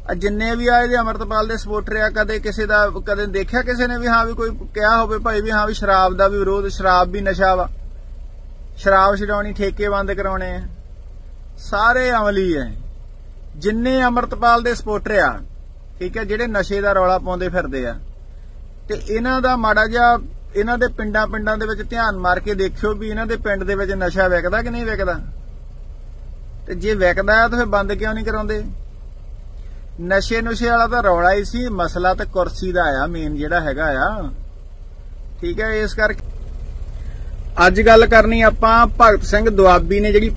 जिन्ने भी आ ये अमृतपाल दे सपोर्टर आ कदे किसी दा कदे देखिया किसी ने भी हाँ भी कोई कहा होवे भाई भी हाँ भी शराब दा भी विरोध, शराब भी नशा वा, शराब छडाउणी, ठेके बंद कराने हैं, सारे अमली है। जिन्ने अमृतपाल दे सपोर्टर आ ठीक है जिहड़े नशे दा रौला पाउंदे फिरदे आ ते इन्हां दा माड़ा जिहा इन्हां दे पिंडां दे विच ध्यान मार के देखियो भी इन्हां दे पिंड दे विच नशा विकदा कि नहीं विकदा, ते जे विकदा है तो फिर बंद क्यों नहीं कराउंदे। नशे नुशे वाला तो रौला ही सी, मसला तो कुर्सी दा आ मेन जिहड़ा हैगा आ ठीक है। इस करके अज गल करनी आपां भगत सिंह दुआबी ने जिहड़ी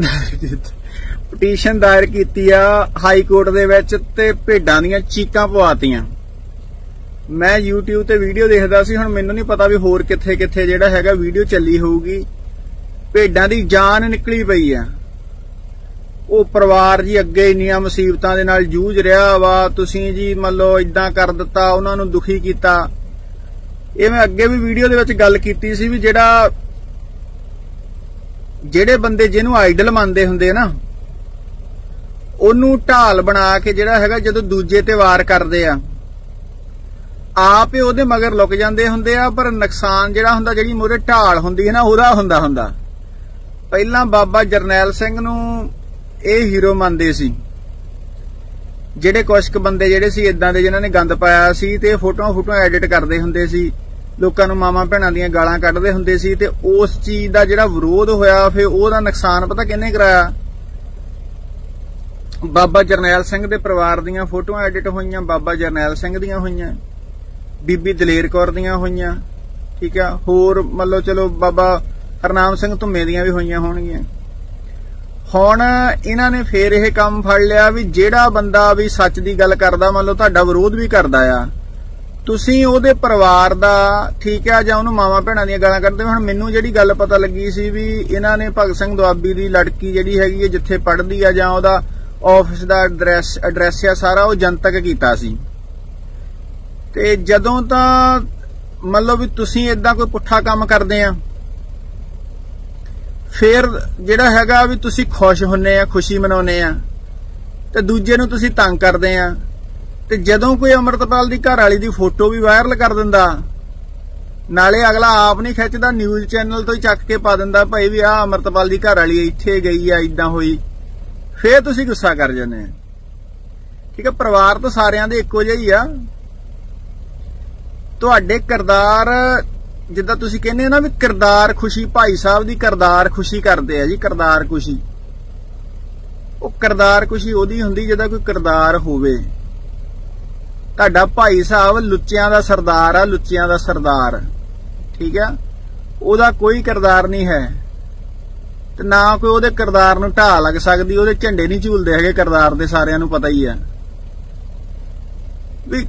पटीशन दायर कीती आ हाई कोर्ट दे विच ते भेडां दीयां चीकां पवातीआं। मैं यूट्यूब ते वीडियो देखदा सी, हुण मैनूं नहीं पता भी होर कित्थे कित्थे जिहड़ा हैगा वीडियो चली होऊगी। भेडां दी जान निकली पई आ, ਉਹ ਪਰਿਵਾਰ ਜੀ ਅੱਗੇ ਇੰਨੀਆਂ ਮੁਸੀਬਤਾਂ ਦੇ ਨਾਲ ਜੂਝ ਰਿਹਾ ਵਾ, ਤੁਸੀਂ ਜੀ ਮੰਨ ਲਓ ਇਦਾਂ ਕਰ ਦਿੱਤਾ, ਉਹਨਾਂ ਨੂੰ ਦੁਖੀ ਕੀਤਾ। ਇਹ ਮੈਂ ਅੱਗੇ ਵੀ ਵੀਡੀਓ ਦੇ ਵਿੱਚ ਗੱਲ ਕੀਤੀ ਸੀ ਵੀ ਜਿਹੜੇ ਬੰਦੇ ਜਿਹਨੂੰ ਆਈਡਲ ਮੰਨਦੇ ਹੁੰਦੇ ਨਾ ਉਹਨੂੰ ਢਾਲ ਬਣਾ ਕੇ ਜਿਹੜਾ ਹੈਗਾ ਜਦੋਂ ਦੂਜੇ ਤੇ ਵਾਰ ਕਰਦੇ ਆ ਆਪ ਹੀ ਉਹਦੇ ਮਗਰ ਲੁਕ ਜਾਂਦੇ ਹੁੰਦੇ ਆ, ਪਰ ਨੁਕਸਾਨ ਜਿਹੜਾ ਹੁੰਦਾ ਜਿਹੜੀ ਮੋਰੇ ਢਾਲ ਹੁੰਦੀ ਹੈ ਨਾ ਉਹਦਾ ਹੁੰਦਾ। ਪਹਿਲਾਂ ਬਾਬਾ ਜਰਨੈਲ ਸਿੰਘ ਨੂੰ ਇਹ ਹੀਰੋ ਮੰਨਦੇ ਸੀ, ਜਿਹੜੇ ਕੁਛ ਕੁ ਬੰਦੇ ਜਿਹੜੇ ਸੀ ਇਦਾਂ ਦੇ ਜਿਨ੍ਹਾਂ ਨੇ ਗੰਦ ਪਾਇਆ ਸੀ ਤੇ ਫੋਟੋਆਂ ਐਡਿਟ ਕਰਦੇ ਹੁੰਦੇ ਸੀ, ਲੋਕਾਂ ਨੂੰ ਮਾਵਾਂ ਭੈਣਾਂ ਦੀਆਂ ਗਾਲਾਂ ਕੱਢਦੇ ਹੁੰਦੇ ਸੀ ਤੇ ਉਸ ਚੀਜ਼ ਦਾ ਜਿਹੜਾ ਵਿਰੋਧ ਹੋਇਆ ਫਿਰ ਉਹਦਾ ਨੁਕਸਾਨ ਪਤਾ ਕਿਹਨੇ ਕਰਾਇਆ। ਬਾਬਾ ਜਰਨੈਲ ਸਿੰਘ ਦੇ ਪਰਿਵਾਰ ਦੀਆਂ ਫੋਟੋਆਂ ਐਡਿਟ ਹੋਈਆਂ, ਬਾਬਾ ਜਰਨੈਲ ਸਿੰਘ ਦੀਆਂ ਹੋਈਆਂ, ਬੀਬੀ ਦਲੇਰ ਕੌਰ ਦੀਆਂ ਹੋਈਆਂ ਠੀਕ ਆ, ਹੋਰ ਮੰਨ ਲਓ ਚਲੋ ਬਾਬਾ ਹਰਨਾਮ ਸਿੰਘ ਧੁੰਮੇ ਦੀਆਂ ਵੀ ਹੋਈਆਂ ਹੋਣਗੀਆਂ। ਹੁਣ ਇਹਨਾਂ ਨੇ ਫੇਰ ਇਹ ਕੰਮ ਫੜ ਲਿਆ ਵੀ ਜਿਹੜਾ ਬੰਦਾ ਵੀ ਸੱਚ ਦੀ ਗੱਲ ਕਰਦਾ ਮੰਨ ਲਓ ਤੁਹਾਡਾ ਵਿਰੋਧ ਵੀ ਕਰਦਾ ਆ, ਤੁਸੀਂ ਉਹਦੇ ਪਰਿਵਾਰ ਦਾ ਠੀਕ ਆ ਜਾਂ ਉਹਨੂੰ ਮਾਵਾਂ ਭੈਣਾਂ ਦੀਆਂ ਗਾਲਾਂ ਕੱਢਦੇ। ਹੁਣ ਮੈਨੂੰ ਜਿਹੜੀ ਗੱਲ ਪਤਾ ਲੱਗੀ ਸੀ ਵੀ ਇਹਨਾਂ ਨੇ ਭਗਤ ਸਿੰਘ ਦੁਆਬੀ ਦੀ ਲੜਕੀ ਜਿਹੜੀ ਹੈਗੀ ਹੈ ਜਿੱਥੇ ਪੜ੍ਹਦੀ ਆ ਜਾਂ ਉਹਦਾ ਆਫਿਸ ਦਾ ਐਡਰੈਸ ਆ ਸਾਰਾ ਉਹ ਜਨਤਕ ਕੀਤਾ ਸੀ। ਤੇ ਜਦੋਂ ਤਾਂ ਮੰਨ ਲਓ ਵੀ ਤੁਸੀਂ ਇਦਾਂ ਕੋਈ ਪੁੱਠਾ ਕੰਮ ਕਰਦੇ ਆ ਫਿਰ ਜਿਹੜਾ ਹੈਗਾ ਵੀ ਤੁਸੀਂ ਖੁਸ਼ ਹੁੰਨੇ ਆ, ਖੁਸ਼ੀ ਮਨਾਉਨੇ ਆ ਤੇ ਦੂਜੇ ਨੂੰ ਤੁਸੀਂ ਤੰਗ ਕਰਦੇ ਆ। ਤੇ ਜਦੋਂ ਕੋਈ ਅਮਰਤਪਾਲ ਦੀ ਘਰ ਵਾਲੀ ਦੀ ਫੋਟੋ ਵੀ ਵਾਇਰਲ ਕਰ ਦਿੰਦਾ ਨਾਲੇ ਅਗਲਾ ਆਪ ਨਹੀਂ ਖਿੱਚਦਾ, ਨਿਊਜ਼ ਚੈਨਲ ਤੋਂ ਹੀ ਚੱਕ ਕੇ ਪਾ ਦਿੰਦਾ ਭਾਈ ਵੀ ਆਹ ਅਮਰਤਪਾਲ ਦੀ ਘਰ ਵਾਲੀ ਇੱਥੇ ਗਈ ਆ ਇਦਾਂ ਹੋਈ, ਫੇਰ ਤੁਸੀਂ ਗੁੱਸਾ ਕਰ ਜਾਂਦੇ ਆ ਠੀਕ ਆ। ਪਰਿਵਾਰ ਤਾਂ ਸਾਰਿਆਂ ਦੇ ਇੱਕੋ ਜਿਹਾ ਹੀ ਆ, ਤੁਹਾਡੇ ਕਿਰਦਾਰ ਜਿੱਦਾਂ ਤੁਸੀਂ ਕਹਿੰਦੇ ਹੋ ਨਾ ਵੀ ਕਿਰਦਾਰ ਖੁਸ਼ੀ, ਭਾਈ ਸਾਹਿਬ ਦੀ ਕਿਰਦਾਰ ਖੁਸ਼ੀ ਕਰਦੇ ਆ ਜੀ। ਕਿਰਦਾਰ ਖੁਸ਼ੀ ਉਹ ਕਿਰਦਾਰ ਖੁਸ਼ੀ ਉਹਦੀ ਹੁੰਦੀ ਜਿਹਦਾ ਕੋਈ ਕਿਰਦਾਰ ਹੋਵੇ। ਤੁਹਾਡਾ ਭਾਈ ਸਾਹਿਬ ਲੁੱਚਿਆਂ ਦਾ ਸਰਦਾਰ ਆ, ਲੁੱਚਿਆਂ ਦਾ ਸਰਦਾਰ ਠੀਕ ਆ, ਉਹਦਾ ਕੋਈ ਕਿਰਦਾਰ ਨਹੀਂ ਹੈ ਤੇ ਨਾ ਕੋਈ ਉਹਦੇ ਕਿਰਦਾਰ ਨੂੰ ਢਾਹ ਲੱਗ ਸਕਦੀ, ਉਹਦੇ ਝੰਡੇ ਨਹੀਂ ਝੂਲਦੇ ਹੈਗੇ ਕਿਰਦਾਰ ਦੇ, ਸਾਰਿਆਂ ਨੂੰ ਪਤਾ ਹੀ ਆ ਵੀ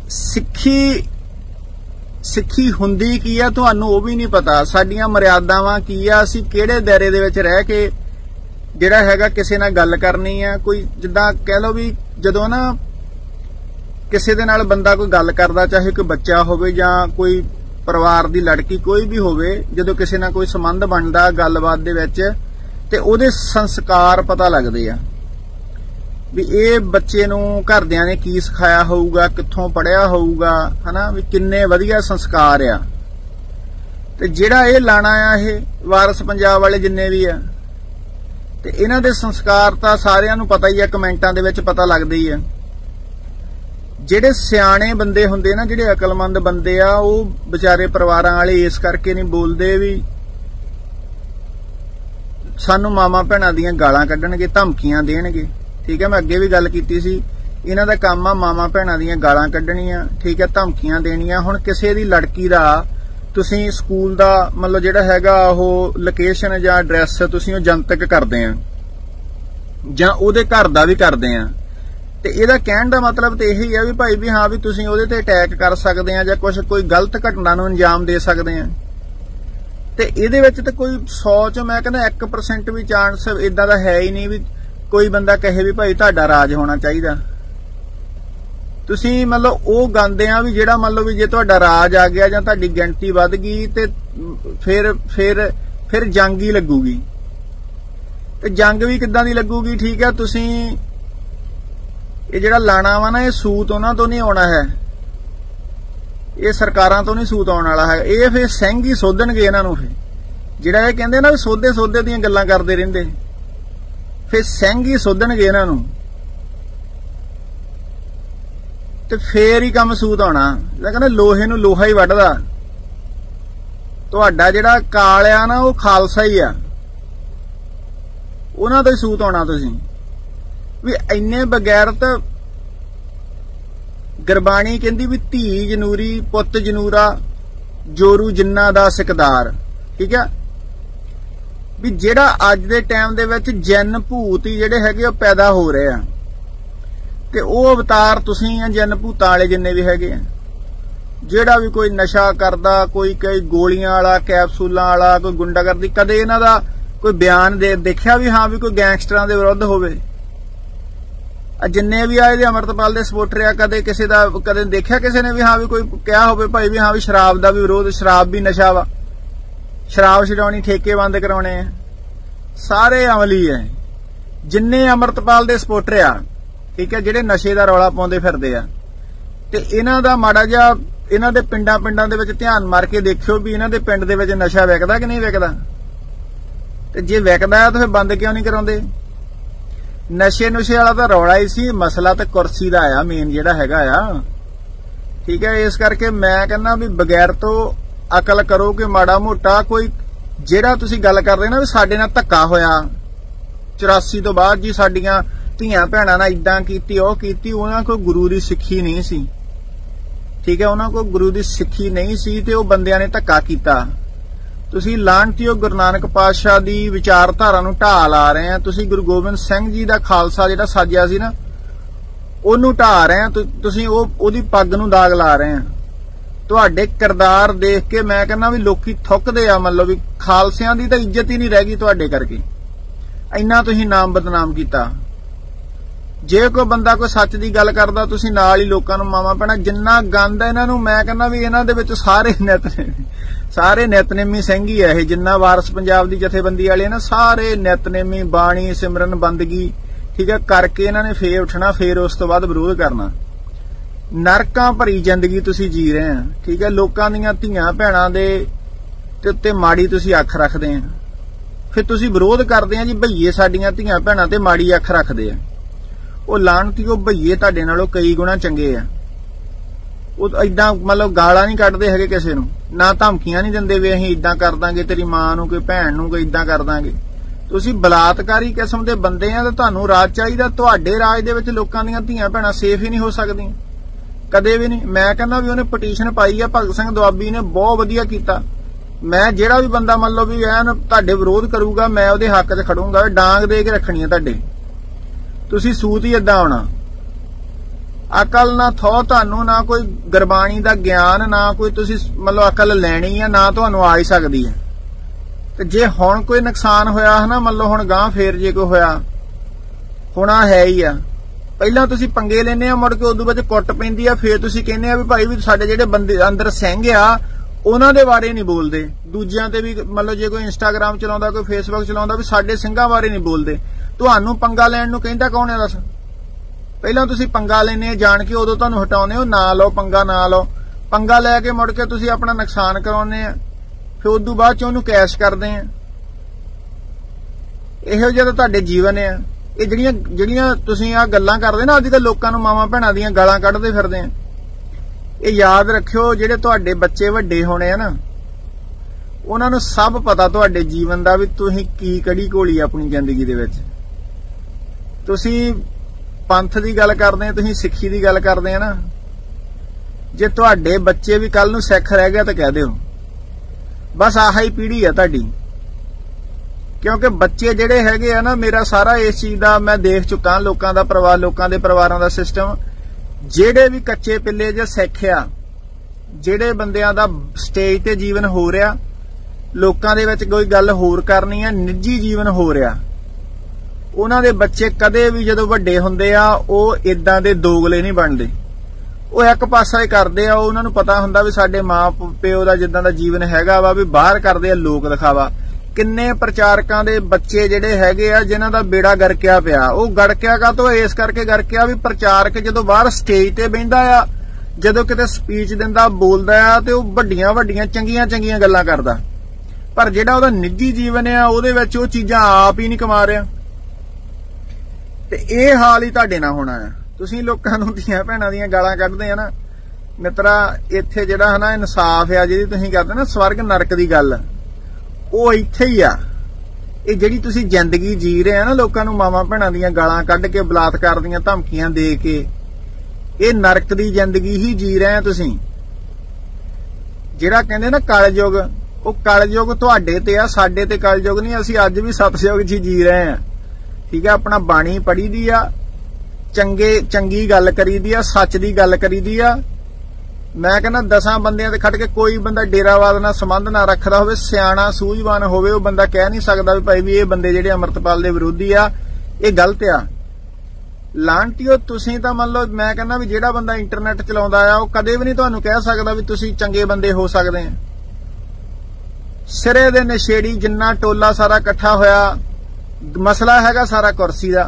ਸਿੱਖੀ ਹੁੰਦੀ ਕੀ ਆ ਤੁਹਾਨੂੰ ਉਹ ਵੀ ਨਹੀਂ ਪਤਾ, ਸਾਡੀਆਂ ਮਰਿਆਦਾਵਾਂ ਕੀ ਆ, ਅਸੀਂ ਕਿਹੜੇ ਦਾਇਰੇ ਦੇ ਵਿੱਚ ਰਹਿ ਕੇ ਜਿਹੜਾ ਹੈਗਾ ਕਿਸੇ ਨਾਲ ਗੱਲ ਕਰਨੀ ਆ। ਕੋਈ ਜਿੱਦਾਂ ਕਹਿ ਲਓ ਵੀ ਜਦੋਂ ਨਾ ਕਿਸੇ ਦੇ ਨਾਲ ਬੰਦਾ ਕੋਈ ਗੱਲ ਕਰਦਾ, ਚਾਹੇ ਕੋਈ ਬੱਚਾ ਹੋਵੇ ਜਾਂ ਕੋਈ ਪਰਿਵਾਰ ਦੀ ਲੜਕੀ ਕੋਈ ਵੀ ਹੋਵੇ, ਜਦੋਂ ਕਿਸੇ ਨਾਲ ਕੋਈ ਸੰਬੰਧ ਬਣਦਾ ਗੱਲਬਾਤ ਦੇ ਵਿੱਚ ਤੇ ਉਹਦੇ ਸੰਸਕਾਰ ਪਤਾ ਲੱਗਦੇ ਆ ਵੀ ਇਹ ਬੱਚੇ ਨੂੰ ਘਰਦਿਆਂ ਨੇ ਕੀ ਸਿਖਾਇਆ ਹੋਊਗਾ, ਕਿੱਥੋਂ ਪੜ੍ਹਿਆ ਹੋਊਗਾ ਹਨਾ, ਵੀ ਕਿੰਨੇ ਵਧੀਆ ਸੰਸਕਾਰ ਆ। ਤੇ ਜਿਹੜਾ ਇਹ ਲਾਣਾ ਆ ਇਹ ਵਾਰਸ ਪੰਜਾਬ ਵਾਲੇ ਜਿੰਨੇ ਵੀ ਆ ਤੇ ਇਹਨਾਂ ਦੇ ਸੰਸਕਾਰ ਤਾਂ ਸਾਰਿਆਂ ਨੂੰ ਪਤਾ ਹੀ ਆ, ਕਮੈਂਟਾਂ ਦੇ ਵਿੱਚ ਪਤਾ ਲੱਗਦਾ ਹੀ ਆ। ਜਿਹੜੇ ਸਿਆਣੇ ਬੰਦੇ ਹੁੰਦੇ ਨਾ, ਜਿਹੜੇ ਅਕਲਮੰਦ ਬੰਦੇ ਆ, ਉਹ ਵਿਚਾਰੇ ਪਰਿਵਾਰਾਂ ਵਾਲੇ ਇਸ ਕਰਕੇ ਨਹੀਂ ਬੋਲਦੇ ਵੀ ਸਾਨੂੰ ਮਾਵਾਂ ਭੈਣਾਂ ਦੀਆਂ ਗਾਲਾਂ ਕੱਢਣਗੇ, ਧਮਕੀਆਂ ਦੇਣਗੇ ਠੀਕ ਹੈ। ਮੈਂ ਅੱਗੇ ਵੀ ਗੱਲ ਕੀਤੀ ਸੀ, ਇਹਨਾਂ ਦਾ ਕੰਮ ਆ ਮਾਵਾਂ ਭੈਣਾਂ ਦੀਆਂ ਗਾਲਾਂ ਕੱਢਣੀਆਂ ਠੀਕ ਹੈ, ਧਮਕੀਆਂ ਦੇਣੀਆਂ। ਹੁਣ ਕਿਸੇ ਦੀ ਲੜਕੀ ਦਾ ਤੁਸੀਂ ਸਕੂਲ ਦਾ ਮਤਲਬ ਜਿਹੜਾ ਹੈਗਾ ਉਹ ਲੋਕੇਸ਼ਨ ਜਾਂ ਐਡਰੈਸ ਤੁਸੀਂ ਉਹ ਜਨਤਕ ਕਰਦੇ ਆ ਜਾਂ ਉਹਦੇ ਘਰ ਦਾ ਵੀ ਕਰਦੇ ਆ, ਤੇ ਇਹਦਾ ਕਹਿਣ ਦਾ ਮਤਲਬ ਤੇ ਇਹੀ ਆ ਵੀ ਭਾਈ ਵੀ ਹਾਂ ਵੀ ਤੁਸੀਂ ਉਹਦੇ ਤੇ ਅਟੈਕ ਕਰ ਸਕਦੇ ਆ ਜਾਂ ਕੋਈ ਗਲਤ ਘਟਨਾ ਨੂੰ ਅੰਜਾਮ ਦੇ ਸਕਦੇ ਆ। ਤੇ ਇਹਦੇ ਵਿੱਚ ਤਾਂ ਕੋਈ 100 ਚੋਂ ਮੈਂ ਕਹਿੰਦਾ 1% ਵੀ ਚਾਂਸ ਇਦਾਂ ਦਾ ਹੈ ਹੀ ਨਹੀਂ ਵੀ ਕੋਈ ਬੰਦਾ ਕਹੇ ਵੀ ਭਾਈ ਤੁਹਾਡਾ ਰਾਜ ਹੋਣਾ ਚਾਹੀਦਾ। ਤੁਸੀਂ ਮਤਲਬ ਉਹ ਗਾਉਂਦੇ ਆ ਵੀ ਜਿਹੜਾ ਮੰਨ ਲਓ ਵੀ ਜੇ ਤੁਹਾਡਾ ਰਾਜ ਆ ਗਿਆ ਜਾਂ ਤੁਹਾਡੀ ਗਿਣਤੀ ਵੱਧ ਗਈ ਤੇ ਫਿਰ ਜੰਗ ਹੀ ਲੱਗੂਗੀ। ਤੇ ਜੰਗ ਵੀ ਕਿੱਦਾਂ ਦੀ ਲੱਗੂਗੀ ਠੀਕ ਹੈ, ਤੁਸੀਂ ਇਹ ਜਿਹੜਾ ਲਾਣਾ ਵਾ ਨਾ, ਇਹ ਸੂਤ ਉਹਨਾਂ ਤੋਂ ਨਹੀਂ ਆਉਣਾ ਹੈ, ਇਹ ਸਰਕਾਰਾਂ ਤੋਂ ਨਹੀਂ ਸੂਤ ਆਉਣ ਵਾਲਾ ਹੈ। ਇਹ ਫਿਰ ਸਿੰਘ ਹੀ ਸੋਧਣਗੇ ਇਹਨਾਂ ਨੂੰ। ਫਿਰ ਜਿਹੜਾ ਇਹ ਕਹਿੰਦੇ ਨਾ ਵੀ ਸੋਧੇ ਦੀਆਂ ਗੱਲਾਂ ਕਰਦੇ ਰਹਿੰਦੇ, ਫਿਰ ਸਿੰਘ ਹੀ ਸੋਧਣਗੇ ਇਹਨਾਂ ਨੂੰ, ਤੇ ਫੇਰ ਹੀ ਕੰਮ ਸੂਤ ਆਉਣਾ। ਜਿਹੜਾ ਕਹਿੰਦਾ ਲੋਹੇ ਨੂੰ ਲੋਹਾ ਹੀ ਵੱਢਦਾ। ਤੁਹਾਡਾ ਜਿਹੜਾ ਕਾਲ ਆ ਨਾ, ਉਹ ਖਾਲਸਾ ਹੀ ਆ, ਉਹਨਾਂ ਤੋਂ ਹੀ ਸੂਤ ਆਉਣਾ। ਤੁਸੀਂ ਵੀ ਇੰਨੇ ਬਗੈਰਤ, ਗੁਰਬਾਣੀ ਕਹਿੰਦੀ ਵੀ ਧੀ ਜਨੂਰੀ ਪੁੱਤ ਜਨੂਰਾ ਜੋਰੂ ਜਿੰਨਾ ਦਾ ਸਿਕਦਾਰ। ਠੀਕ ਆ, ਵੀ ਜਿਹੜਾ ਅੱਜ ਦੇ ਟਾਈਮ ਦੇ ਵਿੱਚ ਜਨ ਭੂਤ ਹੀ ਜਿਹੜੇ ਹੈਗੇ ਉਹ ਪੈਦਾ ਹੋ ਰਹੇ ਆ, ਤੇ ਉਹ ਅਵਤਾਰ ਤੁਸੀਂ ਆ ਜਨ ਭੂਤਾਂ ਵਾਲੇ ਜਿੰਨੇ ਵੀ ਹੈਗੇ ਆ। ਜਿਹੜਾ ਵੀ ਕੋਈ ਨਸ਼ਾ ਕਰਦਾ, ਕੋਈ ਗੋਲੀਆਂ ਵਾਲਾ, ਕੈਪਸੂਲਾਂ ਵਾਲਾ, ਕੋਈ ਗੁੰਡਾਗਰਦੀ, ਕਦੇ ਇਹਨਾਂ ਦਾ ਕੋਈ ਬਿਆਨ ਦੇਖਿਆ ਵੀ ਹਾਂ ਵੀ ਕੋਈ ਗੈਂਗਸਟਰਾਂ ਦੇ ਵਿਰੁੱਧ ਹੋਵੇ? ਜਿੰਨੇ ਵੀ ਆਏ ਦੇ ਅੰਮ੍ਰਿਤਪਾਲ ਦੇ ਸਪੋਰਟਰ ਆ, ਕਦੇ ਕਿਸੇ ਦਾ ਕਦੇ ਦੇਖਿਆ ਕਿਸੇ ਨੇ ਵੀ ਹਾਂ ਵੀ ਕੋਈ ਕਿਹਾ ਹੋਵੇ ਭਾਈ ਵੀ ਹਾਂ ਵੀ ਸ਼ਰਾਬ ਦਾ ਵੀ ਵਿਰੋਧ, ਸ਼ਰਾਬ ਵੀ ਨਸ਼ਾ ਵਾ, ਸ਼ਰਾਬ ਛਡਾਉਣੀ, ਠੇਕੇ ਬੰਦ ਕਰਾਉਣੇ ਆ? ਸਾਰੇ ਅਮਲੀ ਆ ਜਿੰਨੇ ਅੰਮ੍ਰਿਤਪਾਲ ਦੇ ਸਪੋਰਟਰ ਆ। ਠੀਕ ਹੈ, ਜਿਹੜੇ ਨਸ਼ੇ ਦਾ ਰੌਲਾ ਪਾਉਂਦੇ ਫਿਰਦੇ ਆ। ਤੇ ਇਹਨਾਂ ਦਾ ਮਾੜਾ ਜਿਹਾ ਇਹਨਾਂ ਦੇ ਪਿੰਡਾਂ ਦੇ ਵਿੱਚ ਧਿਆਨ ਮਾਰ ਕੇ ਦੇਖਿਓ ਵੀ ਇਹਨਾਂ ਦੇ ਪਿੰਡ ਦੇ ਵਿੱਚ ਨਸ਼ਾ ਵਿਕਦਾ ਕਿ ਨਹੀਂ ਵਿਕਦਾ। ਤੇ ਜੇ ਵਿਕਦਾ ਆ ਤਾਂ ਫਿਰ ਬੰਦ ਕਿਉਂ ਨਹੀਂ ਕਰਾਉਂਦੇ? ਨਸ਼ੇ ਨੁਸ਼ੇ ਵਾਲਾ ਤਾਂ ਰੌਲਾ ਹੀ ਸੀ, ਮਸਲਾ ਤਾਂ ਕੁਰਸੀ ਦਾ ਆ ਮੇਨ ਜਿਹੜਾ ਹੈਗਾ ਆ। ਠੀਕ ਹੈ, ਇਸ ਕਰਕੇ ਮੈਂ ਕਹਿੰਦਾ ਵੀ ਬਗੈਰ ਤੋਂ ਅਕਲ ਕਰੋ ਕਿ ਮਾੜਾ ਮੋਟਾ ਕੋਈ ਜਿਹੜਾ ਤੁਸੀਂ ਗੱਲ ਕਰਦੇ ਨਾ ਵੀ ਸਾਡੇ ਨਾਲ ਧੱਕਾ ਹੋਇਆ 84 ਤੋਂ ਬਾਅਦ ਜੀ, ਸਾਡੀਆਂ ਧੀਆਂ ਭੈਣਾਂ ਨਾਲ ਇਦਾਂ ਕੀਤੀ, ਉਹ ਕੀਤੀ, ਉਹਨਾਂ ਕੋਲ ਗੁਰੂ ਦੀ ਸਿੱਖੀ ਨਹੀਂ ਸੀ। ਠੀਕ ਹੈ, ਉਹਨਾਂ ਕੋਲ ਗੁਰੂ ਦੀ ਸਿੱਖੀ ਨਹੀਂ ਸੀ ਤੇ ਉਹ ਬੰਦਿਆਂ ਨੇ ਧੱਕਾ ਕੀਤਾ। ਤੁਸੀਂ ਲਾਹਨਤੀਓ ਗੁਰੂ ਨਾਨਕ ਪਾਤਸ਼ਾਹ ਦੀ ਵਿਚਾਰਧਾਰਾ ਨੂੰ ਢਾਹ ਲਾ ਰਹੇ ਆ। ਤੁਸੀਂ ਗੁਰੂ ਗੋਬਿੰਦ ਸਿੰਘ ਜੀ ਦਾ ਖਾਲਸਾ ਜਿਹੜਾ ਸਾਜਿਆ ਸੀ ਨਾ, ਉਹਨੂੰ ਢਾਹ ਰਹੇ ਆ ਤੁਸੀਂ, ਉਹਦੀ ਪੱਗ ਨੂੰ ਦਾਗ ਲਾ ਰਹੇ ਆ। ਤੁਹਾਡੇ ਕਿਰਦਾਰ ਦੇਖ ਕੇ ਮੈਂ ਕਹਿੰਦਾ ਵੀ ਲੋਕੀ ਥੁੱਕਦੇ ਆ, ਮੰਨ ਲਓ ਵੀ ਖਾਲਸਿਆਂ ਦੀ ਤਾਂ ਇੱਜ਼ਤ ਹੀ ਨਹੀਂ ਰਹਿ ਗਈ ਤੁਹਾਡੇ ਕਰਕੇ। ਇੰਨਾ ਤੁਸੀਂ ਨਾਮ ਬਦਨਾਮ ਕੀਤਾ। ਜੇ ਕੋਈ ਬੰਦਾ ਕੋਈ ਸੱਚ ਦੀ ਗੱਲ ਕਰਦਾ, ਤੁਸੀਂ ਨਾਲ ਹੀ ਲੋਕਾਂ ਨੂੰ ਮਾਵਾ ਪੈਣਾ। ਜਿੰਨਾ ਗੰਦ ਹੈ ਇਹਨਾਂ ਨੂੰ, ਮੈਂ ਕਹਿੰਦਾ ਵੀ ਇਹਨਾਂ ਦੇ ਵਿੱਚ ਸਾਰੇ ਨਿਤਨੇਮੀ ਸਿੰਘ ਹੀ ਆ ਇਹ। ਜਿੰਨਾ ਵਾਰਸ ਪੰਜਾਬ ਦੀ ਜਥੇਬੰਦੀ ਵਾਲੇ ਨਾ, ਸਾਰੇ ਨਿਤਨੇਮੀ, ਬਾਣੀ ਸਿਮਰਨ ਬੰਦਗੀ, ਠੀਕ ਹੈ, ਕਰਕੇ ਇਹਨਾਂ ਨੇ ਫੇਰ ਉੱਠਣਾ, ਫੇਰ ਉਸ ਤੋਂ ਬਾਅਦ ਵਿਰੋਧ ਕਰਨਾ। ਨਰਕਾਂ ਭਰੀ ਜ਼ਿੰਦਗੀ ਤੁਸੀਂ ਜੀ ਰਹੇ ਆ। ਠੀਕ ਹੈ, ਲੋਕਾਂ ਦੀਆਂ ਧੀਆਂ ਭੈਣਾਂ ਦੇ ਉੱਤੇ ਮਾੜੀ ਤੁਸੀਂ ਅੱਖ ਰੱਖਦੇ ਆ, ਫਿਰ ਤੁਸੀਂ ਵਿਰੋਧ ਕਰਦੇ ਆ ਜੀ ਭਈਏ ਸਾਡੀਆਂ ਧੀਆਂ ਭੈਣਾਂ ਤੇ ਮਾੜੀ ਅੱਖ ਰੱਖਦੇ ਆ। ਉਹ ਲਾਹਨਤੀਓ ਭਈਏ ਤੁਹਾਡੇ ਨਾਲੋਂ ਕਈ ਗੁਣਾ ਚੰਗੇ ਆ। ਉਹ ਏਦਾਂ ਮਤਲਬ ਗਾਲਾਂ ਨਹੀਂ ਕੱਢਦੇ ਹੈਗੇ ਕਿਸੇ ਨੂੰ, ਨਾ ਧਮਕੀਆਂ ਨਹੀਂ ਦਿੰਦੇ ਵੀ ਅਸੀਂ ਏਦਾਂ ਕਰ ਦਾਂਗੇ ਤੇਰੀ ਮਾਂ ਨੂੰ, ਕੋਈ ਭੈਣ ਨੂੰ, ਕੋਈ ਏਦਾਂ ਕਰ ਦਾਂਗੇ। ਤੁਸੀਂ ਬਲਾਤਕਾਰੀ ਕਿਸਮ ਦੇ ਬੰਦੇ ਆ ਤੇ ਤੁਹਾਨੂੰ ਰਾਜ ਚਾਹੀਦਾ। ਤੁਹਾਡੇ ਰਾਜ ਦੇ ਵਿੱਚ ਲੋਕਾਂ ਦੀਆਂ ਧੀਆਂ ਭੈਣਾਂ ਸੇਫ ਹੀ ਨਹੀਂ ਹੋ ਸਕਦੀਆਂ, ਕਦੇ ਵੀ ਨਹੀਂ। ਮੈਂ ਕਹਿੰਦਾ ਵੀ ਉਹਨੇ ਪਟੀਸ਼ਨ ਪਾਈ ਆ, ਭਗਤ ਸਿੰਘ ਦੁਆਬੀ ਨੇ, ਬਹੁਤ ਵਧੀਆ ਕੀਤਾ। ਮੈਂ ਜਿਹੜਾ ਵੀ ਬੰਦਾ ਮੰਨ ਲਓ ਵੀ ਐਨ ਤੁਹਾਡੇ ਵਿਰੋਧ ਕਰੂਗਾ, ਮੈਂ ਉਹਦੇ ਹੱਕ 'ਚ ਖੜੂੰਗਾ। ਡਾਂਗ ਦੇ ਕੇ ਰੱਖਣੀ ਆ ਤੁਹਾਡੇ। ਤੁਸੀਂ ਸੂਤ ਹੀ ਏਦਾਂ ਆਉਣਾ। ਅਕਲ ਨਾ ਥੋ ਤੁਹਾਨੂੰ, ਨਾ ਕੋਈ ਗੁਰਬਾਣੀ ਦਾ ਗਿਆਨ, ਨਾ ਕੋਈ ਤੁਸੀਂ ਮਤਲਬ ਅਕਲ ਲੈਣੀ ਆ, ਨਾ ਤੁਹਾਨੂੰ ਆ ਹੀ ਸਕਦੀ ਹੈ। ਤੇ ਜੇ ਹੁਣ ਕੋਈ ਨੁਕਸਾਨ ਹੋਇਆ ਹੈ ਨਾ, ਮੰਨ ਲਓ ਹੁਣ ਗਾਂ ਫੇਰ ਜੇ ਕੋਈ ਹੋਣਾ ਹੈ ਹੀ ਆ। ਪਹਿਲਾਂ ਤੁਸੀਂ ਪੰਗੇ ਲੈਨੇ ਆ, ਮੁੜ ਕੇ ਉਦੋਂ ਬਾਅਦ ਕੁੱਟ ਪੈਂਦੀ ਆ, ਫੇਰ ਤੁਸੀਂ ਕਹਿੰਦੇ ਆ ਵੀ ਭਾਈ ਵੀ ਸਾਡੇ ਜਿਹੜੇ ਬੰਦੇ ਅੰਦਰ ਸਿੰਘ ਆ ਉਹਨਾਂ ਦੇ ਬਾਰੇ ਨਹੀਂ ਬੋਲਦੇ। ਦੂਜਿਆਂ ਤੇ ਵੀ ਮਤਲਬ ਜੇ ਕੋਈ ਇੰਸਟਾਗ੍ਰਾਮ ਚਲਾਉਂਦਾ, ਕੋਈ ਫੇਸਬੁੱਕ ਚਲਾਉਂਦਾ, ਵੀ ਸਾਡੇ ਸਿੰਘਾਂ ਬਾਰੇ ਨਹੀਂ ਬੋਲਦੇ। ਤੁਹਾਨੂੰ ਪੰਗਾ ਲੈਣ ਨੂੰ ਕਹਿੰਦਾ ਕੌਣ ਹੈ ਦੱਸ? ਪਹਿਲਾਂ ਤੁਸੀਂ ਪੰਗਾ ਲੈਨੇ ਆ ਜਾਣ ਕੇ, ਉਦੋਂ ਤੁਹਾਨੂੰ ਹਟਾਉਨੇ ਹੋ। ਨਾ ਲਓ ਪੰਗਾ, ਨਾ ਲਓ ਪੰਗਾ। ਲੈ ਕੇ ਮੁੜ ਕੇ ਤੁਸੀਂ ਆਪਣਾ ਨੁਕਸਾਨ ਕਰਾਉਨੇ ਆ, ਫਿਰ ਉਦੋਂ ਬਾਅਦ ਚ ਉਹਨੂੰ ਕੈਸ਼ ਕਰਦੇ ਆ। ਇਹੋ ਜਿਹਾ ਤਾਂ ਤੁਹਾਡੇ ਜੀਵਨ ਆ। ਇਹ ਜਿਹੜੀਆਂ ਤੁਸੀਂ ਆ ਗੱਲਾਂ ਕਰਦੇ ਨਾ ਅੱਜ ਕੱਲ੍ਹ, ਲੋਕਾਂ ਨੂੰ ਮਾਵਾਂ ਭੈਣਾਂ ਦੀਆਂ ਗਾਲਾਂ ਕੱਢਦੇ ਫਿਰਦੇ ਆ, ਇਹ ਯਾਦ ਰੱਖਿਓ। ਜਿਹੜੇ ਤੁਹਾਡੇ ਬੱਚੇ ਵੱਡੇ ਹੋਣੇ ਆ ਨਾ, ਉਹਨਾਂ ਨੂੰ ਸਭ ਪਤਾ ਤੁਹਾਡੇ ਜੀਵਨ ਦਾ, ਵੀ ਤੁਸੀਂ ਕੀ ਕੜੀ ਘੋਲੀ ਆਪਣੀ ਜ਼ਿੰਦਗੀ ਦੇ ਵਿੱਚ। ਤੁਸੀਂ ਪੰਥ ਦੀ ਗੱਲ ਕਰਦੇ ਆ, ਤੁਸੀਂ ਸਿੱਖੀ ਦੀ ਗੱਲ ਕਰਦੇ ਆ ਨਾ, ਜੇ ਤੁਹਾਡੇ ਬੱਚੇ ਵੀ ਕੱਲ ਨੂੰ ਸਿੱਖ ਰਹਿ ਗਿਆ ਤਾਂ ਕਹਿ ਦਿਓ ਬਸ ਆਹ ਹੀ ਪੀੜ੍ਹੀ ਆ ਤੁਹਾਡੀ। ਕਿਉਂਕਿ ਬੱਚੇ ਜਿਹੜੇ ਹੈਗੇ ਆ ਨਾ, ਮੇਰਾ ਸਾਰਾ ਇਸ ਚੀਜ਼ ਦਾ ਮੈਂ ਦੇਖ ਚੁੱਕਾ, ਲੋਕਾਂ ਦਾ ਪਰਿਵਾਰ, ਲੋਕਾਂ ਦੇ ਪਰਿਵਾਰਾਂ ਦਾ ਸਿਸਟਮ। ਜਿਹੜੇ ਵੀ ਕੱਚੇ ਪਿੱਲੇ ਜਾਂ ਸਿੱਖਿਆ, ਜਿਹੜੇ ਬੰਦਿਆਂ ਦਾ ਸਟੇਜ ਤੇ ਜੀਵਨ ਹੋ ਰਿਹਾ, ਲੋਕਾਂ ਦੇ ਵਿੱਚ ਕੋਈ ਗੱਲ ਹੋਰ ਕਰਨੀ ਆ, ਨਿੱਜੀ ਜੀਵਨ ਹੋ ਰਿਹਾ, ਉਹਨਾਂ ਦੇ ਬੱਚੇ ਕਦੇ ਵੀ ਜਦੋਂ ਵੱਡੇ ਹੁੰਦੇ ਆ, ਉਹ ਇਦਾਂ ਦੇ ਦੋਗਲੇ ਨਹੀਂ ਬਣਦੇ। ਉਹ ਇੱਕ ਪਾਸਾ ਹੀ ਕਰਦੇ ਆ। ਉਹਨਾਂ ਨੂੰ ਪਤਾ ਹੁੰਦਾ ਵੀ ਸਾਡੇ ਮਾਂ ਪਿਓ ਦਾ ਜਿੱਦਾਂ ਦਾ ਜੀਵਨ ਹੈਗਾ ਵਾ, ਵੀ ਬਾਹਰ ਕਰਦੇ ਆ ਲੋਕ ਦਿਖਾਵਾ। ਕਿੰਨੇ ਪ੍ਰਚਾਰਕਾਂ ਦੇ ਬੱਚੇ ਜਿਹੜੇ ਹੈਗੇ ਆ ਜਿਨ੍ਹਾਂ ਦਾ ਬੇੜਾ ਗਰਕਿਆ ਪਿਆ। ਉਹ ਗੜਕਿਆ ਕਾਹਤੋਂ? ਇਸ ਕਰਕੇ ਗਰਕਿਆ ਵੀ ਪ੍ਰਚਾਰਕ ਜਦੋਂ ਬਾਹਰ ਸਟੇਜ ਤੇ ਬਹਿੰਦਾ ਆ, ਜਦੋਂ ਕਿਤੇ ਸਪੀਚ ਦਿੰਦਾ, ਬੋਲਦਾ ਆ, ਤੇ ਉਹ ਵੱਡੀਆਂ ਵੱਡੀਆਂ ਚੰਗੀਆਂ ਚੰਗੀਆਂ ਗੱਲਾਂ ਕਰਦਾ, ਪਰ ਜਿਹੜਾ ਉਹਦਾ ਨਿੱਜੀ ਜੀਵਨ ਆ ਉਹਦੇ ਵਿੱਚ ਉਹ ਚੀਜ਼ਾਂ ਆਪ ਹੀ ਨਹੀਂ ਕਮਾ ਰਿਹਾ। ਤੇ ਇਹ ਹਾਲ ਹੀ ਤੁਹਾਡੇ ਨਾਲ ਹੋਣਾ ਆ। ਤੁਸੀਂ ਲੋਕਾਂ ਨੂੰ ਧੀਆਂ ਭੈਣਾਂ ਦੀਆਂ ਗਾਲਾਂ ਕੱਢਦੇ ਆ ਨਾ ਮਿੱਤਰਾ, ਇੱਥੇ ਜਿਹੜਾ ਹੈ ਨਾ ਇਨਸਾਫ ਆ, ਜਿਹਦੀ ਤੁਸੀਂ ਕਰਦੇ ਨਾ ਸਵਰਗ ਨਰਕ ਦੀ ਗੱਲ, ਉਹ ਇੱਥੇ ਹੀ ਆ। ਇਹ ਜਿਹੜੀ ਤੁਸੀਂ ਜ਼ਿੰਦਗੀ ਜੀ ਰਹੇ ਆ ਨਾ, ਲੋਕਾਂ ਨੂੰ ਮਾਵਾਂ ਭੈਣਾਂ ਦੀਆਂ ਗਾਲਾਂ ਕੱਢ ਕੇ, ਬਲਾਤਕਾਰ ਦੀਆਂ ਧਮਕੀਆਂ ਦੇ ਕੇ, ਇਹ ਨਰਕ ਦੀ ਜ਼ਿੰਦਗੀ ਹੀ ਜੀ ਰਹੇ ਆ ਤੁਸੀਂ। ਜਿਹੜਾ ਕਹਿੰਦੇ ਨਾ ਕਲਯੁਗ, ਉਹ ਕਲਯੁਗ ਤੁਹਾਡੇ ਤੇ ਆ, ਸਾਡੇ ਤੇ ਕਲਯੁਗ ਨਹੀਂ। ਅਸੀਂ ਅੱਜ ਵੀ ਸਤਯੁਗ 'ਚ ਜੀ ਰਹੇ ਆ। ਠੀਕ ਹੈ, ਆਪਣਾ ਬਾਣੀ ਪੜ੍ਹੀ ਦੀ ਆ, ਚੰਗੀ ਗੱਲ ਕਰੀ ਦੀ ਆ, ਸੱਚ ਦੀ ਗੱਲ ਕਰੀ ਦੀ ਆ। ਮੈਂ ਕਹਿੰਦਾ 10 ਬੰਦਿਆਂ ਤੇ ਖੜ ਕੇ ਕੋਈ ਬੰਦਾ ਡੇਰਾਵਾਦ ਨਾਲ ਸੰਬੰਧ ਨਾ ਰੱਖਦਾ ਹੋਵੇ, ਸਿਆਣਾ ਸੂਝਵਾਨ ਹੋਵੇ, ਉਹ ਬੰਦਾ ਕਹਿ ਨਹੀਂ ਸਕਦਾ ਵੀ ਭਾਈ ਵੀ ਇਹ ਬੰਦੇ ਜਿਹੜੇ ਅੰਮ੍ਰਿਤਪਾਲ ਦੇ ਵਿਰੋਧੀ ਆ ਇਹ ਗਲਤ ਆ। ਲਾਂਟਿਓ ਤੁਸੀਂ ਤਾਂ ਮੰਨ ਲਓ, ਮੈਂ ਕਹਿੰਦਾ ਵੀ ਜਿਹੜਾ ਬੰਦਾ ਇੰਟਰਨੈਟ ਚਲਾਉਂਦਾ ਆ ਉਹ ਕਦੇ ਵੀ ਨਹੀਂ ਤੁਹਾਨੂੰ ਕਹਿ ਸਕਦਾ ਵੀ ਤੁਸੀਂ ਚੰਗੇ ਬੰਦੇ ਹੋ ਸਕਦੇ ਆ। ਸਿਰੇ ਦੇ ਨਸ਼ੇੜੀ ਜਿੰਨਾ ਟੋਲਾ ਸਾਰਾ ਇਕੱਠਾ ਹੋਇਆ, ਮਸਲਾ ਹੈਗਾ ਸਾਰਾ ਕੁਰਸੀ ਦਾ।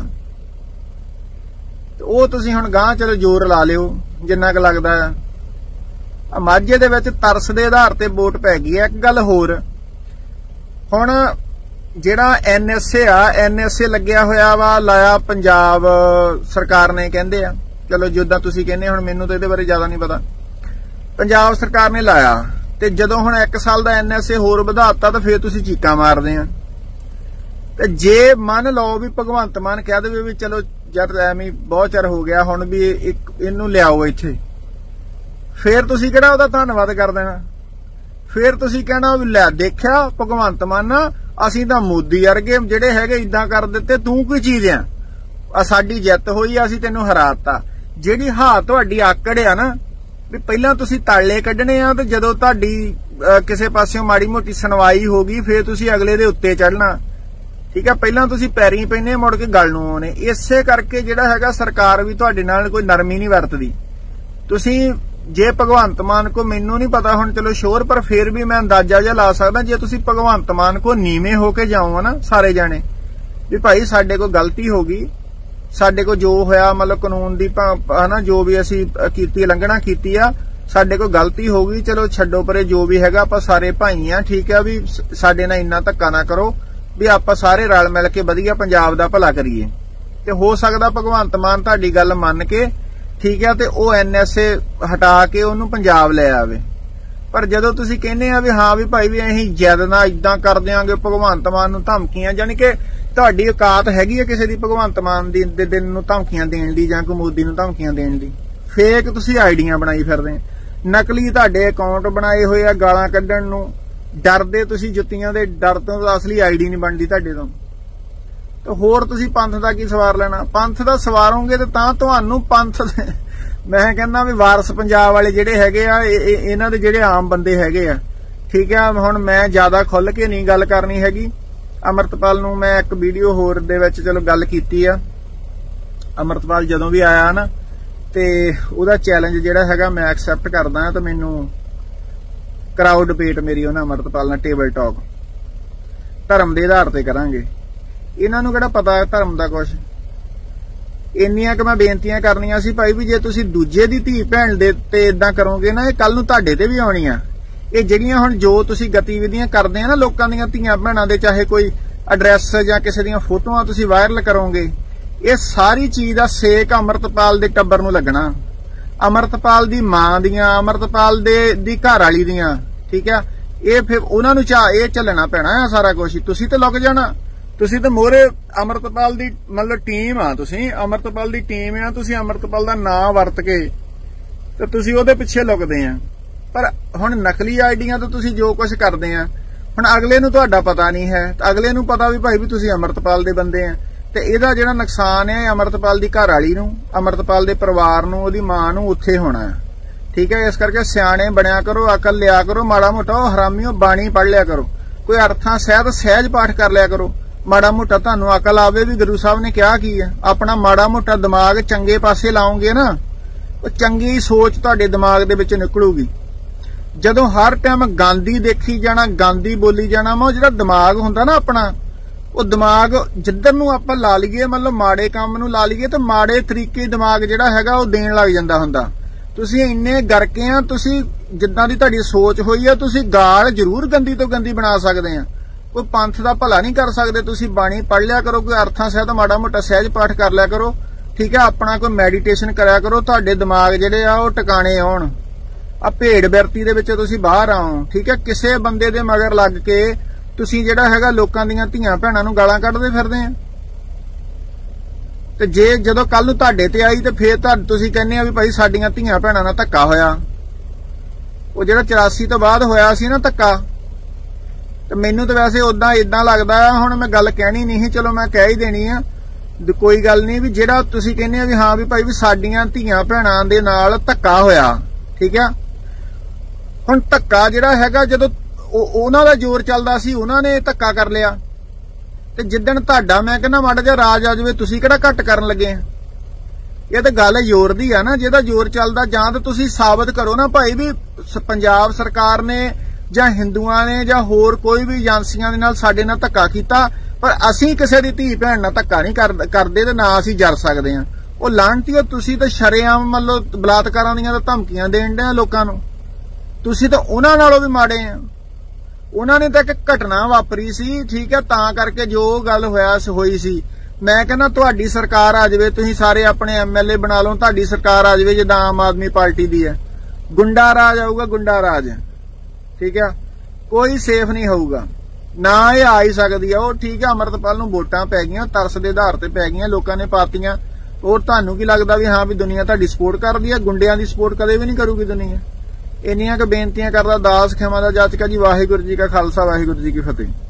ਉਹ ਤੁਸੀਂ ਹੁਣ ਗਾਂ ਚਲੋ ਜ਼ੋਰ ਲਾ ਲਿਓ ਜਿੰਨਾ ਕੁ ਲੱਗਦਾ ਆ। ਮਾਝੇ ਦੇ ਵਿੱਚ ਤਰਸ ਦੇ ਆਧਾਰ ਤੇ ਵੋਟ ਪੈ ਗਈ ਹੈ। ਇੱਕ ਗੱਲ ਹੋਰ, ਹੁਣ ਜਿਹੜਾ NSA ਆ, NSA ਲੱਗਿਆ ਹੋਇਆ ਵਾ, ਲਾਇਆ ਪੰਜਾਬ ਸਰਕਾਰ ਨੇ ਕਹਿੰਦੇ ਆ। ਚਲੋ ਜਿੱਦਾਂ ਤੁਸੀਂ ਕਹਿੰਦੇ, ਹੁਣ ਮੈਨੂੰ ਤਾਂ ਇਹਦੇ ਬਾਰੇ ਜ਼ਿਆਦਾ ਨਹੀਂ ਪਤਾ। ਪੰਜਾਬ ਸਰਕਾਰ ਨੇ ਲਾਇਆ, ਤੇ ਜਦੋਂ ਹੁਣ 1 ਸਾਲ ਦਾ NSA ਹੋਰ ਵਧਾਤਾ ਤਾਂ ਫੇਰ ਤੁਸੀਂ ਚੀਕਾਂ ਮਾਰਦੇ ਆ। ਤੇ ਜੇ ਮੰਨ ਲਓ ਵੀ ਭਗਵੰਤ ਮਾਨ ਕਹਿ ਦੇਵੇ ਵੀ ਚਲੋ ਜਦ ਐਵੇਂ ਬਹੁਤ ਚਿਰ ਹੋ ਗਿਆ, ਹੁਣ ਵੀ ਇਹਨੂੰ ਲਿਆਓ ਇੱਥੇ, ਫੇਰ ਤੁਸੀਂ ਕਿਹੜਾ ਉਹਦਾ ਧੰਨਵਾਦ ਕਰ ਦੇਣਾ? ਫੇਰ ਤੁਸੀਂ ਕਹਿਣਾ ਵੀ ਲੈ ਦੇਖਿਆ ਭਗਵੰਤ ਮਾਨ, ਅਸੀਂ ਤਾਂ ਮੋਦੀ ਵਰਗੇ ਜਿਹੜੇ ਹੈਗੇ ਇਦਾਂ ਕਰ ਦਿੱਤੇ, ਤੂੰ ਕੀ ਚੀਜ਼ ਆ, ਸਾਡੀ ਜਿੱਤ ਹੋਈ, ਅਸੀਂ ਤੈਨੂੰ ਹਰਾਤਾ। ਜਿਹੜੀ ਤੁਹਾਡੀ ਆਕੜ ਆ ਨਾ ਵੀ ਪਹਿਲਾਂ ਤੁਸੀਂ ਤਾਲੇ ਕੱਢਣੇ ਆ, ਤੇ ਜਦੋਂ ਤੁਹਾਡੀ ਕਿਸੇ ਪਾਸਿਓਂ ਮਾੜੀ ਮੋਟੀ ਸੁਣਵਾਈ ਹੋ ਗਈ ਫੇਰ ਤੁਸੀਂ ਅਗਲੇ ਦੇ ਉੱਤੇ ਚੜ੍ਹਨਾ। ਠੀਕ ਆ, ਪਹਿਲਾਂ ਤੁਸੀਂ ਪੈਰੀਂ ਪੈਨੇ, ਮੁੜ ਕੇ ਗੱਲ ਨੂੰ ਆਉਣੇ। ਇਸੇ ਕਰਕੇ ਜਿਹੜਾ ਹੈਗਾ ਸਰਕਾਰ ਵੀ ਤੁਹਾਡੇ ਨਾਲ ਕੋਈ ਨਰਮੀ ਨਹੀਂ ਵਰਤਦੀ। ਤੁਸੀਂ ਜੇ ਭਗਵੰਤ ਮਾਨ ਕੋ, ਮੈਨੂੰ ਨਹੀਂ ਪਤਾ ਹੁਣ ਚਲੋ ਸ਼ੋਰ, ਪਰ ਫੇਰ ਵੀ ਮੈਂ ਅੰਦਾਜ਼ਾ ਜਿਹਾ ਲਾ ਸਕਦਾ, ਜੇ ਤੁਸੀਂ ਭਗਵੰਤ ਮਾਨ ਕੋ ਨੀਵੇਂ ਹੋ ਕੇ ਜਾਓ ਨਾ ਸਾਰੇ ਜਾਣੇ ਵੀ ਭਾਈ ਸਾਡੇ ਕੋਲ ਗਲਤੀ ਹੋ ਗਈ, ਸਾਡੇ ਕੋਲ ਜੋ ਹੋਇਆ ਮਤਲਬ ਕਾਨੂੰਨ ਦੀ ਹਨਾ ਜੋ ਵੀ ਅਸੀਂ ਕੀਤੀ ਲੰਘਣਾ ਕੀਤੀ ਆ, ਸਾਡੇ ਕੋਲ ਗਲਤੀ ਹੋ ਗਈ, ਚਲੋ ਛੱਡੋ ਪਰੇ, ਜੋ ਵੀ ਹੈਗਾ ਆਪਾਂ ਸਾਰੇ ਭਾਈ ਆ। ਠੀਕ ਆ, ਵੀ ਸਾਡੇ ਨਾਲ ਇੰਨਾ ਧੱਕਾ ਨਾ ਕਰੋ, ਵੀ ਆਪਾਂ ਸਾਰੇ ਰਲ ਮਿਲ ਕੇ ਵਧੀਆ ਪੰਜਾਬ ਦਾ ਭਲਾ ਕਰੀਏ। ਤੇ ਹੋ ਸਕਦਾ ਭਗਵੰਤ ਮਾਨ ਤੁਹਾਡੀ ਗੱਲ ਮੰਨ ਕੇ, ਠੀਕ ਆ, ਤੇ ਉਹ NSA ਹਟਾ ਕੇ ਉਹਨੂੰ ਪੰਜਾਬ ਲੈ ਆਵੇ। ਪਰ ਜਦੋਂ ਤੁਸੀਂ ਕਹਿੰਦੇ ਆ ਵੀ ਹਾਂ ਵੀ ਭਾਈ ਵੀ ਅਸੀਂ ਜਿੱਦ ਨਾਲ ਇਦਾਂ ਕਰ ਦਿਆਂਗੇ, ਭਗਵੰਤ ਮਾਨ ਨੂੰ ਧਮਕੀਆਂ, ਜਾਨੀ ਕਿ ਤੁਹਾਡੀ ਔਕਾਤ ਹੈਗੀ ਆ ਕਿਸੇ ਦੀ ਭਗਵੰਤ ਮਾਨ ਦੀ ਦੇ ਦਿਨ ਨੂੰ ਧਮਕੀਆਂ ਦੇਣ ਦੀ, ਜਾਂ ਕੋਈ ਮੋਦੀ ਨੂੰ ਧਮਕੀਆਂ ਦੇਣ ਦੀ? ਫੇਕ ਤੁਸੀਂ ਆਈਡੀਆਂ ਬਣਾਈ ਫਿਰਦੇ, ਨਕਲੀ ਤੁਹਾਡੇ ਅਕਾਊਂਟ ਬਣਾਏ ਹੋਏ ਆ ਗਾਲਾਂ ਕੱਢਣ ਨੂੰ। ਡਰਦੇ ਤੁਸੀਂ, ਜੁੱਤੀਆਂ ਦੇ ਡਰ ਤੋਂ ਅਸਲੀ ਆਈਡੀ ਨਹੀਂ ਬਣਦੀ ਤੁਹਾਡੇ ਤੋਂ। ਤੇ ਹੋਰ ਤੁਸੀਂ ਪੰਥ ਦਾ ਕੀ ਸਵਾਰ ਲੈਣਾ? ਪੰਥ ਦਾ ਸਵਾਰੋਗੇ ਤਾਂ ਤੁਹਾਨੂੰ ਪੰਥ, ਮੈਂ ਕਹਿੰਦਾ ਵੀ ਵਾਰਸ ਪੰਜਾਬ ਵਾਲੇ ਜਿਹੜੇ ਹੈਗੇ ਆ, ਇਹਨਾਂ ਦੇ ਜਿਹੜੇ ਆਮ ਬੰਦੇ ਹੈਗੇ ਆ। ਠੀਕ ਆ, ਹੁਣ ਮੈਂ ਜ਼ਿਆਦਾ ਖੁੱਲ ਕੇ ਨਹੀਂ ਗੱਲ ਕਰਨੀ ਹੈਗੀ। ਅੰਮ੍ਰਿਤਪਾਲ ਨੂੰ ਮੈਂ ਇੱਕ ਵੀਡੀਓ ਹੋਰ ਦੇ ਵਿੱਚ ਚਲੋ ਗੱਲ ਕੀਤੀ ਆ। ਅੰਮ੍ਰਿਤਪਾਲ ਜਦੋਂ ਵੀ ਆਇਆ ਨਾ, ਤੇ ਉਹਦਾ ਚੈਲੰਜ ਜਿਹੜਾ ਹੈਗਾ ਮੈਂ ਐਕਸੈਪਟ ਕਰਦਾ ਹਾਂ। ਤੇ ਮੈਨੂੰ ਕਰਾਓ ਡਿਬੇਟ ਮੇਰੀ ਉਹਨਾਂ ਅੰਮ੍ਰਿਤਪਾਲ ਨਾਲ, ਟੇਬਲ ਟਾਕ, ਧਰਮ ਦੇ ਆਧਾਰ ਤੇ ਕਰਾਂਗੇ। ਇਹਨਾਂ ਨੂੰ ਕਿਹੜਾ ਪਤਾ ਧਰਮ ਦਾ ਕੁਛ। ਇੰਨੀਆਂ ਕਿ ਮੈਂ ਬੇਨਤੀਆਂ ਕਰਨੀਆਂ ਸੀ ਭਾਈ ਵੀ ਜੇ ਤੁਸੀਂ ਦੂਜੇ ਦੀ ਧੀ ਭੈਣ ਦੇ ਤੇ ਇਦਾਂ ਕਰੋਗੇ ਨਾ, ਇਹ ਕੱਲ ਨੂੰ ਤੁਹਾਡੇ ਤੇ ਵੀ ਆਉਣੀ ਆ। ਇਹ ਜਿਹੜੀਆਂ ਹੁਣ ਜੋ ਤੁਸੀਂ ਗਤੀਵਿਧੀਆਂ ਕਰਦੇ ਆ ਨਾ ਲੋਕਾਂ ਦੀਆਂ ਧੀਆਂ ਭੈਣਾਂ ਦੇ, ਚਾਹੇ ਕੋਈ ਐਡਰੈਸ ਜਾਂ ਕਿਸੇ ਦੀਆਂ ਫੋਟੋਆਂ ਤੁਸੀਂ ਵਾਇਰਲ ਕਰੋਗੇ, ਇਹ ਸਾਰੀ ਚੀਜ਼ ਦਾ ਸੇਕ ਅੰਮ੍ਰਿਤਪਾਲ ਦੇ ਟੱਬਰ ਨੂੰ ਲੱਗਣਾ, ਅੰਮ੍ਰਿਤਪਾਲ ਦੀ ਮਾਂ ਦੀਆਂ, ਅੰਮ੍ਰਿਤਪਾਲ ਦੀ ਘਰ ਵਾਲੀ ਦੀਆਂ। ਠੀਕ ਆ, ਇਹ ਫਿਰ ਉਹਨਾਂ ਨੂੰ ਇਹ ਚੱਲਣਾ ਪੈਣਾ ਆ ਸਾਰਾ ਕੁਝ। ਤੁਸੀਂ ਤੇ ਲੁਕ ਜਾਣਾ, ਤੁਸੀਂ ਤਾਂ ਮੋਹਰੇ ਅੰਮ੍ਰਿਤਪਾਲ ਦੀ ਮਤਲਬ ਟੀਮ ਆ, ਤੁਸੀਂ ਅੰਮ੍ਰਿਤਪਾਲ ਦੀ ਟੀਮ ਆ, ਤੁਸੀਂ ਅੰਮ੍ਰਿਤਪਾਲ ਦਾ ਨਾਂ ਵਰਤ ਕੇ ਤੇ ਤੁਸੀਂ ਉਹਦੇ ਪਿੱਛੇ ਲੁਕਦੇ ਆ। ਪਰ ਹੁਣ ਨਕਲੀ ਆਈਡੀਆਂ ਤੋਂ ਤੁਸੀਂ ਜੋ ਕੁਝ ਕਰਦੇ ਆ, ਹੁਣ ਅਗਲੇ ਨੂੰ ਤੁਹਾਡਾ ਪਤਾ ਨਹੀਂ ਹੈ, ਤਾਂ ਅਗਲੇ ਨੂੰ ਪਤਾ ਵੀ ਭਾਈ ਵੀ ਤੁਸੀਂ ਅੰਮ੍ਰਿਤਪਾਲ ਦੇ ਬੰਦੇ ਆ। ਤੇ ਇਹਦਾ ਜਿਹੜਾ ਨੁਕਸਾਨ ਹੈ ਅੰਮ੍ਰਿਤਪਾਲ ਦੀ ਘਰ ਵਾਲੀ ਨੂੰ, ਅੰਮ੍ਰਿਤਪਾਲ ਦੇ ਪਰਿਵਾਰ ਨੂੰ, ਉਹਦੀ ਮਾਂ ਨੂੰ ਉੱਥੇ ਹੋਣਾ। ਠੀਕ ਹੈ, ਇਸ ਕਰਕੇ ਸਿਆਣੇ ਬਣਿਆ ਕਰੋ, ਅਕਲ ਲਿਆ ਕਰੋ, ਮਾੜਾ ਮੋਟਾ ਉਹ ਹਰਾਮੀਓ ਬਾਣੀ ਪੜ੍ਹ ਲਿਆ ਕਰੋ, ਕੋਈ ਅਰਥਾਂ ਸਹਿਤ ਸਹਿਜ ਪਾਠ ਕਰ ਲਿਆ ਕਰੋ, ਮਾੜਾ ਮੋਟਾ ਤੁਹਾਨੂੰ ਅਕਲ ਆਵੇ ਵੀ ਗੁਰੂ ਸਾਹਿਬ ਨੇ ਕਿਹਾ ਕੀ ਹੈ। ਆਪਣਾ ਮਾੜਾ ਮੋਟਾ ਦਿਮਾਗ ਚੰਗੇ ਪਾਸੇ ਲਾਓਗੇ ਨਾ, ਉਹ ਚੰਗੀ ਸੋਚ ਤੁਹਾਡੇ ਦਿਮਾਗ ਦੇ ਵਿੱਚ ਨਿਕਲੂਗੀ। ਜਦੋਂ ਹਰ ਟਾਈਮ ਗਾਂਧੀ ਦੇਖੀ ਜਾਣਾ, ਗਾਂਧੀ ਬੋਲੀ ਜਾਣਾ, ਉਹ ਜਿਹੜਾ ਦਿਮਾਗ ਹੁੰਦਾ ਨਾ ਆਪਣਾ, ਉਹ ਦਿਮਾਗ ਜਿੱਧਰ ਨੂੰ ਆਪਾਂ ਲਾ ਲਈਏ, ਮਤਲਬ ਮਾੜੇ ਕੰਮ ਨੂੰ ਲਾ ਲਈਏ, ਤੇ ਮਾੜੇ ਤਰੀਕੇ ਦਿਮਾਗ ਜਿਹੜਾ ਹੈਗਾ ਉਹ ਦੇਣ ਲੱਗ ਜਾਂਦਾ ਹੁੰਦਾ। ਤੁਸੀਂ ਇੰਨੇ ਗਰਕੇ ਆ, ਤੁਸੀਂ ਜਿੱਦਾਂ ਦੀ ਤੁਹਾਡੀ ਸੋਚ ਹੋਈ ਆ, ਤੁਸੀਂ ਗਾਲ ਜ਼ਰੂਰ ਗੰਦੀ ਤੋਂ ਗੰਦੀ ਬਣਾ ਸਕਦੇ ਆ, ਕੋਈ ਪੰਥ ਦਾ ਭਲਾ ਨਹੀਂ ਕਰ ਸਕਦੇ। ਤੁਸੀਂ ਬਾਣੀ ਪੜ੍ਹ ਲਿਆ ਕਰੋ, ਕੋਈ ਅਰਥਾਂ ਸਹਿਤ ਮਾੜਾ ਮੋਟਾ ਸਹਿਜ ਪਾਠ ਕਰ ਲਿਆ ਕਰੋ, ਠੀਕ ਹੈ, ਆਪਣਾ ਕੋਈ ਮੈਡੀਟੇਸ਼ਨ ਕਰਿਆ ਕਰੋ, ਤੁਹਾਡੇ ਦਿਮਾਗ ਜਿਹੜੇ ਆ ਉਹ ਟਿਕਾਣੇ ਆਉਣ, ਆ ਭੇਡ ਬਿਰਤੀ ਦੇ ਵਿੱਚ ਤੁਸੀਂ ਬਾਹਰ ਆਓ, ਠੀਕ ਹੈ। ਕਿਸੇ ਬੰਦੇ ਦੇ ਮਗਰ ਲੱਗ ਕੇ ਤੁਸੀਂ ਜਿਹੜਾ ਹੈਗਾ ਲੋਕਾਂ ਦੀਆਂ ਧੀਆਂ ਭੈਣਾਂ ਨੂੰ ਗਾਲਾਂ ਕੱਢਦੇ ਫਿਰਦੇ ਆ, ਤੇ ਜੇ ਜਦੋਂ ਕੱਲ ਨੂੰ ਤੁਹਾਡੇ ਤੇ ਆਈ ਤੇ ਫੇਰ ਤੁਸੀਂ ਕਹਿੰਦੇ ਆ ਵੀ ਭਾਈ ਸਾਡੀਆਂ ਧੀਆਂ ਭੈਣਾਂ ਨਾਲ ਧੱਕਾ ਹੋਇਆ, ਉਹ ਜਿਹੜਾ 84 ਤੋਂ ਬਾਅਦ ਹੋਇਆ ਸੀ ਨਾ ਧੱਕਾ, ਤੇ ਮੈਨੂੰ ਤਾਂ ਵੈਸੇ ਉਦਾਂ ਇਦਾਂ ਲੱਗਦਾ, ਹੁਣ ਮੈਂ ਗੱਲ ਕਹਿਣੀ ਨਹੀਂ, ਚਲੋ ਮੈਂ ਕਹਿ ਹੀ ਦੇਣੀ ਆ, ਕੋਈ ਗੱਲ ਨਹੀਂ, ਵੀ ਜਿਹੜਾ ਤੁਸੀਂ ਕਹਿੰਦੇ ਆ ਵੀ ਹਾਂ ਵੀ ਭਾਈ ਵੀ ਸਾਡੀਆਂ ਧੀਆਂ ਭੈਣਾਂ ਦੇ ਨਾਲ ਧੱਕਾ ਹੋਇਆ, ਠੀਕ ਆ। ਹੁਣ ਧੱਕਾ ਜਿਹੜਾ ਹੈਗਾ, ਜਦੋਂ ਉਹਨਾਂ ਦਾ ਜ਼ੋਰ ਚੱਲਦਾ ਸੀ, ਉਹਨਾਂ ਨੇ ਧੱਕਾ ਕਰ ਲਿਆ, ਤੇ ਜਿੱਦਣ ਤੁਹਾਡਾ ਮੈਂ ਕਹਿੰਦਾ ਮਾੜਾ ਜਿਹਾ ਰਾਜ ਆ ਜਾਵੇ, ਤੁਸੀਂ ਕਿਹੜਾ ਘੱਟ ਕਰਨ ਲੱਗੇ ਆ। ਇਹ ਤਾਂ ਗੱਲ ਜ਼ੋਰ ਦੀ ਆ ਨਾ, ਜਿਹਦਾ ਜ਼ੋਰ ਚੱਲਦਾ, ਜਾਂ ਤਾਂ ਤੁਸੀਂ ਸਾਬਤ ਕਰੋ ਨਾ ਭਾਈ ਵੀ ਪੰਜਾਬ ਸਰਕਾਰ ਨੇ ਜਾਂ ਹਿੰਦੂਆਂ ਨੇ ਜਾਂ ਹੋਰ ਕੋਈ ਵੀ ਏਜੰਸੀਆਂ ਦੇ ਨਾਲ ਸਾਡੇ ਨਾਲ ਧੱਕਾ ਕੀਤਾ, ਪਰ ਅਸੀਂ ਕਿਸੇ ਦੀ ਧੀ ਭੈਣ ਨਾਲ ਧੱਕਾ ਨਹੀਂ ਕਰਦੇ, ਤੇ ਨਾ ਅਸੀਂ ਜਰ ਸਕਦੇ ਆ। ਉਹ ਲਾਂਟੀਓ, ਤੁਸੀਂ ਤਾਂ ਸ਼ਰੇਆਮ ਮਤਲਬ ਬਲਾਤਕਾਰਾਂ ਦੀਆਂ ਤਾਂ ਧਮਕੀਆਂ ਦੇਣ ਡਿਆ ਲੋਕਾਂ ਨੂੰ, ਤੁਸੀਂ ਤਾਂ ਉਹਨਾਂ ਨਾਲੋਂ ਵੀ ਮਾੜੇ ਆ। ਉਹਨਾਂ ਨੇ ਤਾਂ ਇੱਕ ਘਟਨਾ ਵਾਪਰੀ ਸੀ, ਠੀਕ ਹੈ, ਤਾਂ ਕਰਕੇ ਜੋ ਗੱਲ ਹੋਈ ਸੀ। ਮੈਂ ਕਹਿੰਦਾ ਤੁਹਾਡੀ ਸਰਕਾਰ ਆ ਜਾਵੇ, ਤੁਸੀਂ ਸਾਰੇ ਆਪਣੇ MLA ਬਣਾ ਲਓ, ਤੁਹਾਡੀ ਸਰਕਾਰ ਆ ਜਾਵੇ ਜਿੱਦਾਂ ਆਮ ਆਦਮੀ ਪਾਰਟੀ ਦੀ ਹੈ, ਗੁੰਡਾ ਰਾਜ ਆਊਗਾ, ਗੁੰਡਾ ਰਾਜ, ਠੀਕ ਹੈ, ਕੋਈ ਸੇਫ ਨਹੀਂ ਹੋਊਗਾ, ਨਾ ਇਹ ਆ ਹੀ ਸਕਦੀ ਆ। ਉਹ ਠੀਕ ਹੈ, ਅਮਰਤਪਾਲ ਨੂੰ ਵੋਟਾਂ ਪੈ ਗਈਆਂ, ਤਰਸ ਦੇ ਆਧਾਰ ਤੇ ਪੈ ਗਈਆਂ, ਲੋਕਾਂ ਨੇ ਪਾਤੀਆਂ, ਹੋਰ ਤੁਹਾਨੂੰ ਕੀ ਲੱਗਦਾ ਵੀ ਹਾਂ ਵੀ ਦੁਨੀਆ ਤੁਹਾਡੀ ਸਪੋਰਟ ਕਰਦੀ ਹੈ? ਗੁੰਡਿਆਂ ਦੀ ਸਪੋਰਟ ਕਦੇ ਵੀ ਨਹੀਂ ਕਰੂਗੀ ਦੁਨੀਆ। ਇੰਨੀਆਂ ਕੁ ਬੇਨਤੀਆਂ ਕਰਦਾ ਦਾਸ ਖਿਮਾ ਦਾ ਜਾਚਕਾ ਜੀ। ਵਾਹਿਗੁਰੂ ਜੀ ਕਾ ਖਾਲਸਾ, ਵਾਹਿਗੁਰੂ ਜੀ ਕੀ ਫਤਿਹ।